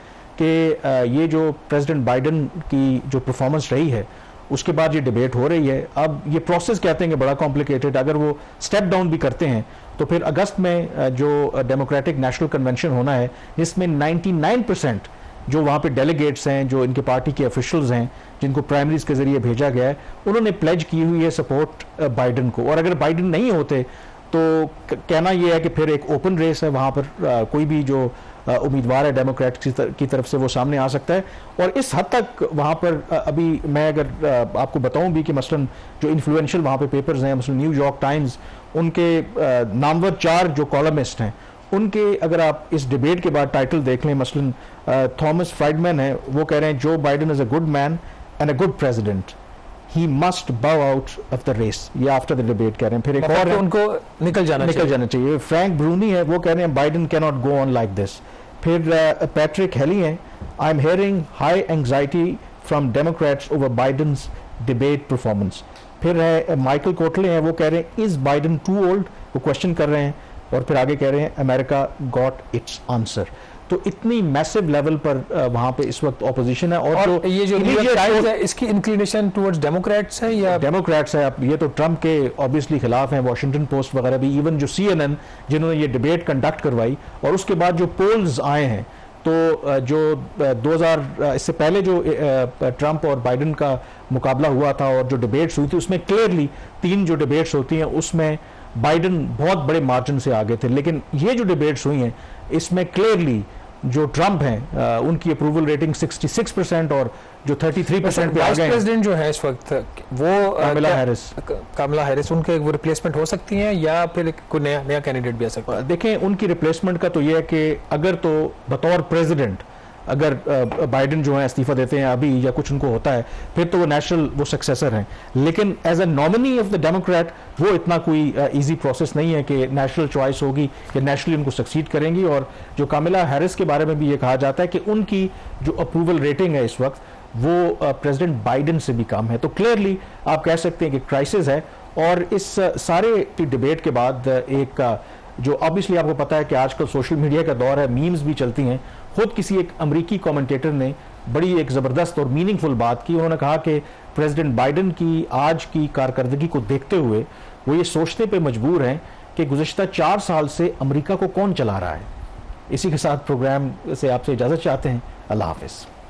कि ये जो प्रेसिडेंट बाइडन की जो परफॉर्मेंस रही है उसके बाद ये डिबेट हो रही है। अब ये प्रोसेस कहते हैं कि बड़ा कॉम्प्लिकेटेड, अगर वो स्टेप डाउन भी करते हैं तो फिर अगस्त में जो डेमोक्रेटिक नेशनल कन्वेंशन होना है जिसमें 99% जो वहाँ पे डेलीगेट्स हैं, जो इनके पार्टी के ऑफिशियल्स हैं जिनको प्राइमरीज के जरिए भेजा गया है, उन्होंने प्लेज की हुई है सपोर्ट बाइडन को। और अगर बाइडन नहीं होते तो कहना यह है कि फिर एक ओपन रेस है वहाँ पर, कोई भी जो उम्मीदवार है डेमोक्रेट की तरफ से वो सामने आ सकता है। और इस हद तक वहाँ पर अभी मैं अगर आपको बताऊं भी कि मसलन जो इन्फ्लुएंशियल वहाँ पे पेपर्स हैं, मसलन न्यूयॉर्क टाइम्स, उनके नामवर 4 जो कॉलमिस्ट हैं, उनके अगर आप इस डिबेट के बाद टाइटल देख लें, मसलन थॉमस फ्राइडमैन है, वो कह रहे हैं Joe Biden is a good man and a good president, he must bow out of the race. ये आफ्टर द डिबेट कह रहे हैं। फिर एक और उनको निकल जाना चाहिए। फ्रैंक ब्रूनी है, वो कह रहे हैं Biden can not go on like this. फिर पैट्रिक हेली है, I am hearing high anxiety from Democrats over Biden's debate performance. फिर है माइकल कोटले हैं, वो कह रहे हैं इज बाइडन टू ओल्ड, वो क्वेश्चन कर रहे हैं। और फिर आगे कह रहे हैं अमेरिका गॉट इट्स आंसर। तो इतनी मैसिव लेवल पर वहां पे इस वक्त ऑपोजिशन है। और ये जो न्यूयॉर्क टाइम्स है, इसकी इंक्लिनेशन टुवर्ड्स डेमोक्रेट्स है या डेमोक्रेट्स है? ये तो ट्रंप के ऑब्वियसली खिलाफ हैं। वॉशिंगटन पोस्ट वगैरह भी, इवन जो CNN जिन्होंने ये डिबेट कंडक्ट करवाई, और उसके बाद जो पोल्स आए हैं, तो जो 2000 इससे पहले जो ट्रंप और बाइडन का मुकाबला हुआ था और जो डिबेट्स हुई थी, उसमें क्लियरली 3 जो डिबेट्स होती हैं उसमें बाइडन बहुत बड़े मार्जिन से आगे थे। लेकिन ये जो डिबेट्स हुई हैं, इसमें क्लियरली जो ट्रंप हैं उनकी अप्रूवल रेटिंग 66% और जो 33% पे आ गए। प्रेसिडेंट जो है इस वक्त वो कमला हैरिस, उनके वो रिप्लेसमेंट हो सकती हैं या फिर कोई नया कैंडिडेट भी आ सकता है? देखें, उनकी रिप्लेसमेंट का तो ये है कि अगर तो बतौर प्रेसिडेंट अगर बाइडन जो है इस्तीफा देते हैं अभी या कुछ उनको होता है, फिर तो वो नेचुरल वो सक्सेसर हैं। लेकिन as a nominee of the Democrat वो इतना कोई इजी प्रोसेस नहीं है कि नेशनल चॉइस होगी कि नेशनली उनको सक्सीड करेंगी। और जो कामिला हैरिस के बारे में भी ये कहा जाता है कि उनकी जो अप्रूवल रेटिंग है इस वक्त वो प्रेसिडेंट बाइडन से भी कम है। तो क्लियरली आप कह सकते हैं कि क्राइसिस है। और इस सारे डिबेट के बाद एक जो ऑब्वियसली आपको पता है कि आजकल सोशल मीडिया का दौर है, मीम्स भी चलती हैं। खुद किसी एक अमेरिकी कमेंटेटर ने बड़ी एक ज़बरदस्त और मीनिंगफुल बात की। उन्होंने कहा कि प्रेसिडेंट बाइडन की आज की कारकर्दगी को देखते हुए वो ये सोचने पे मजबूर हैं कि गुज़िश्ता 4 साल से अमेरिका को कौन चला रहा है। इसी के साथ प्रोग्राम से आपसे इजाज़त चाहते हैं। अल्लाह हाफ़िज़।